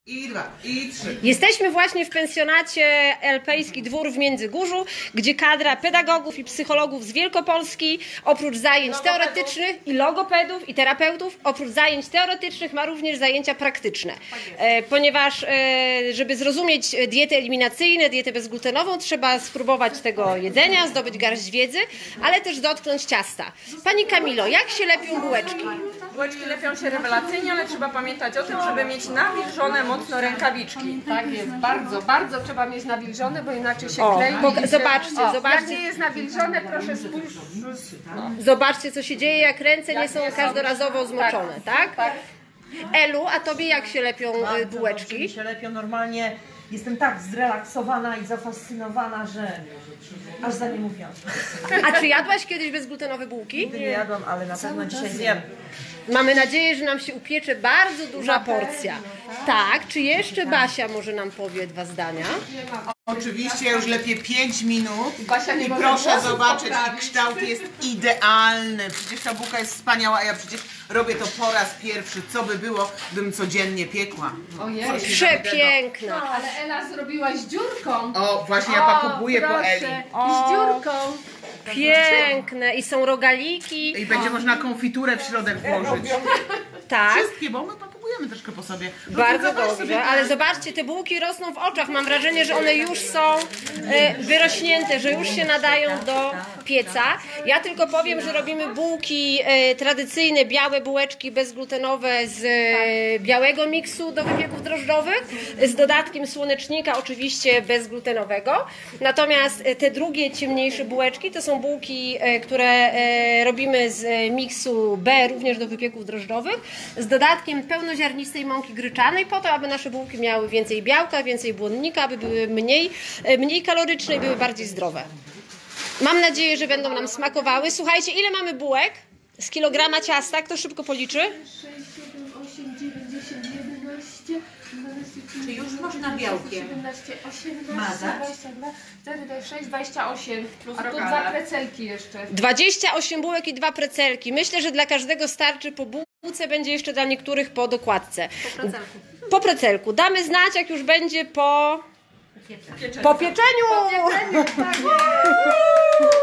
I 2, i 3. Jesteśmy właśnie w pensjonacie Alpejski Dwór w Międzygórzu, gdzie kadra pedagogów i psychologów z Wielkopolski, oprócz zajęć teoretycznych i logopedów i terapeutów, oprócz zajęć teoretycznych ma również zajęcia praktyczne. Ponieważ, żeby zrozumieć diety eliminacyjne, dietę bezglutenową, trzeba spróbować tego jedzenia, zdobyć garść wiedzy, ale też dotknąć ciasta. Pani Kamilo, jak się lepią bułeczki? Bułeczki lepią się rewelacyjnie, ale trzeba pamiętać o tym, żeby mieć nawilżone mocno rękawiczki. Tak jest, bardzo trzeba mieć nawilżone, bo inaczej się klei. Zobaczcie, Jak zobaczcie. nie jest nawilżone, proszę spójrz. Zobaczcie, co się dzieje, jak ręce nie są każdorazowo zmoczone, tak? Tak. Elu, a tobie jak się lepią bułeczki? Mi się lepią normalnie. Jestem tak zrelaksowana i zafascynowana, że aż za nie mówiąc. A czy jadłaś kiedyś bezglutenowe bułki? Nigdy nie jadłam, ale na pewno dzisiaj zjem. Mamy nadzieję, że nam się upiecze bardzo duża porcja. Tak, czy jeszcze Basia może nam powie 2 zdania? Oczywiście ja już lepiej 5 minut Basia nie i może proszę głosu zobaczyć, poprawić. i kształt jest idealny. Przecież ta bułka jest wspaniała, a ja przecież robię to po raz pierwszy. Co by było, gdybym codziennie piekła? Ojej. Przepiękna. Ale Ela zrobiła z dziurką. O, właśnie ja pakuję po Eli. Z dziurką. Piękne. I są rogaliki. I będzie można konfiturę w środek włożyć. Tak. Wszystkie, bo my pakujemy troszkę po sobie. No to Bardzo zobacz sobie dobrze, ale zobaczcie, te bułki rosną w oczach. Mam wrażenie, że one już są wyrośnięte, że już się nadają do pieca. Ja tylko powiem, że robimy bułki tradycyjne, białe bułeczki bezglutenowe z białego miksu do wypieków drożdżowych, z dodatkiem słonecznika, oczywiście bezglutenowego. Natomiast te drugie, ciemniejsze bułeczki to są bułki, które robimy z miksu B, również do wypieków drożdżowych, z dodatkiem pełnoziarnistej mąki gryczanej, po to, aby nasze bułki miały więcej białka, więcej błonnika, aby były mniej kaloryczne i były bardziej zdrowe. Mam nadzieję, że będą nam smakowały. Słuchajcie, ile mamy bułek z kilograma ciasta? Kto szybko policzy? 6, 7, 8, 9, 10, 11, 12, 13, Czy już można białkiem 17, 18, mazać? 22, 26, 28. Plus A tu rogale. 2 precelki jeszcze. 28 bułek i 2 precelki. Myślę, że dla każdego starczy po bułce, będzie jeszcze dla niektórych po dokładce. Po precelku. Damy znać, jak już będzie po pieczeniu. Tak jest.